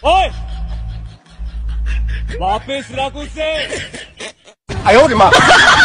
おいワペスラコせ哎呦我的妈！